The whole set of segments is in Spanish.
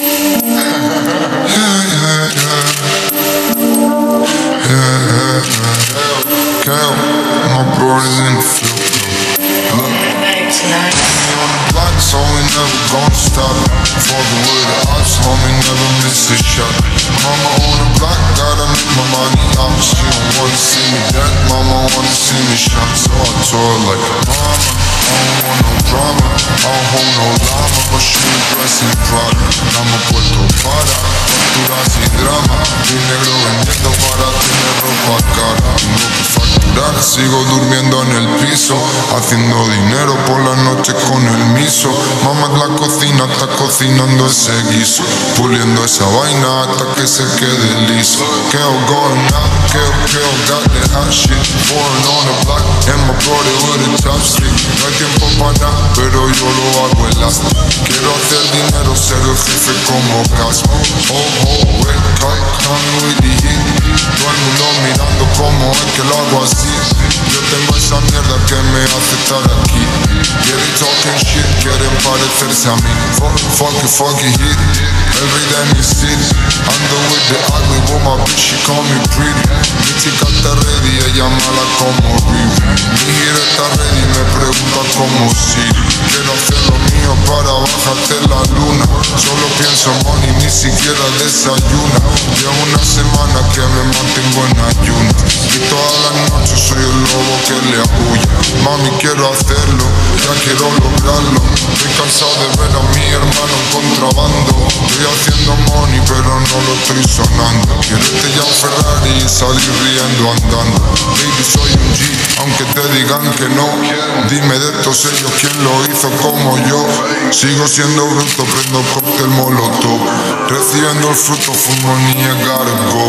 My brothers in the field. Block, so we never gon' stop. Fuckin' with the ops, homie, never miss a shot. Mama on the block, gotta make my money out. She don't wanna see me dead, mama wanna see me shine. So I told her like, mama, I don't want no drama, I don't hold no llama, but she me dressing Prada. Dame puesto para facturas y drama. Mi negro vendiendo para tener ropa cara. Tengo que facturar, sigo durmiendo en el piso, haciendo dinero por la noche con el miso. Mamá en la cocina está cocinando ese guiso, puliendo esa vaina hasta que se quede liso. Keo going out, Keo got the hot shit, pouring on the block, and my brother with a chopstick. No hay tiempo para nada, pero yo lo hago elástico. Quiero hacer dinero, ser el jefe como Casmo. Oh, wake up, come with the heat. Todo el mundo mirando como es que lo hago así. Yo tengo esa mierda que me hace estar aquí. Quieren talking shit, quieren parecerse a mí. Fuck it, hit. Every day me city. Ando with the ugly woman, bitch, she call me pretty. Mi chica está ready, ella mala como Riri. Mi gira está ready, me pregunta como Siri. Quiero hacer lo mío para bajarte la luna. Solo pienso money, ni siquiera desayuna. Llevo una semana que me mantengo en ayuno. Y todas las noches soy el lobo que le aúlla. Mami, quiero hacerlo, ya quiero lograrlo. Estoy cansado de ver a mi hermano en contrabando. Estoy haciendo money, pero no lo estoy sonando. Quiero ya un Ferrari y salir riendo andando. Baby, soy un G, aunque te digan que no. Dime de estos sellos quién lo hizo como yo. Sigo siendo bruto, prendo cóctel molotov. Recibiendo el fruto, fumo ni gotta go.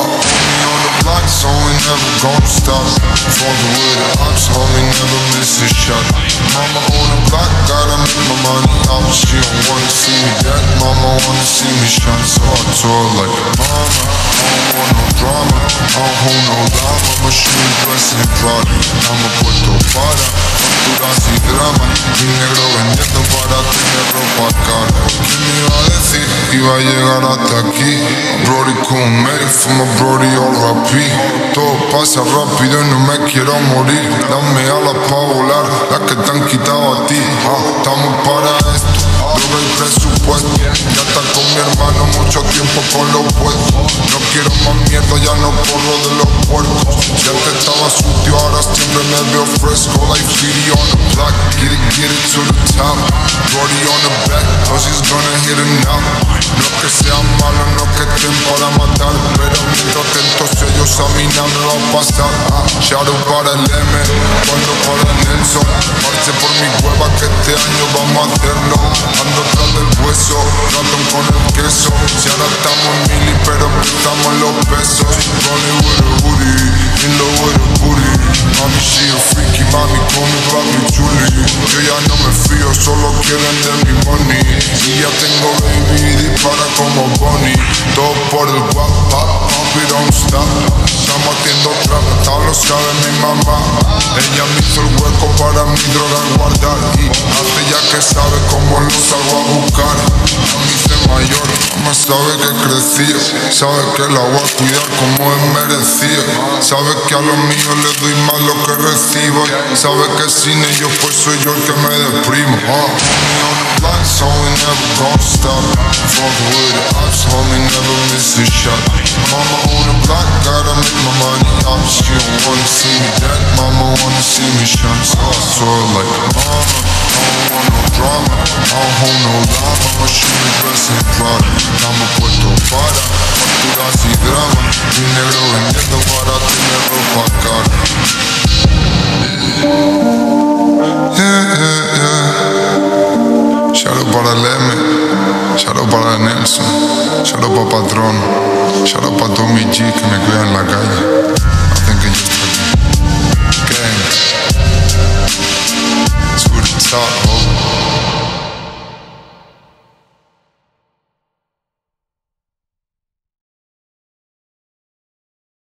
On the block, so we never gon' stop. Fuckin' with the ops, homie, never miss a shot. Mama on the block, gotta make my money out. She don't wanna see me dead, mama wanna see me shine. So I told her like, mama, I don't want no drama, I don't hold no llama, but she me dressing Prada. Dame puesto para facturas y drama. Mi negro vendiendo para tener ropa cara. ¿Quién me iba a decir que iba a llegar hasta aquí? Brody con Mary, fumo Brody R.I.P. Todo pasa rápido y no me quiero morir. Dame alas pa' volar, las que te han quitado a ti. Estamos para esto, droga y presupuesto. Ya está con mi hermano mucho tiempo con los puestos. No quiero más mierda, ya no corro de los puercos. Si antes estaba sucio, ahora siempre me veo fresco. Like Fiddy on the block, get it to the top. Brody on the back, cause he's gonna hit it now. No que sean malos, no que estén para matar, pero mientras atentos ellos a mí nada me va a pasar. Shout out para el M, cuando para Nelson. Marche por mi cueva que este año vamos a hacerlo. Ando tras del hueso, ratón con el queso. Si ahora estamos en mili, pero empezamos en los pesos. Rolling with a hoodie, in love with a booty. Mami, she a freaky, mami, call me papi chuli. Yo ya no me fío, solo quieren de mi money. Y ya tengo baby, dispara como Bonnie. Todo por el guap, papi, don't stop. Estamos haciendo trap, todo lo sabe mi mamá. Ella me hizo el hueco para mi droga guardar. Y hace ya que sabe cómo lo salgo a buscar. A mí se mayor, mamá sabe que crecí. Sabe que la voy a cuidar como es merecido. Sabe que a los míos les doy más lo que recibo. Sabe que sin ellos pues soy yo el que me deprimo. On the block, so we never gon' stop. Fuckin' with the ops, homie, never miss a shot. Mama on the block, gotta make my money out. She don't wanna see me dead, mama wanna see me shine. So I told her like, mama, I don't want no drama, I don't hold no llama, but she me dressing Prada. Dame puesto para facturas y drama. Mi negro vendiendo para tener ropa cara. Shout out para el M, shout out para Nelson, shout out para Patrón, shout out para Tommy G que me cuida.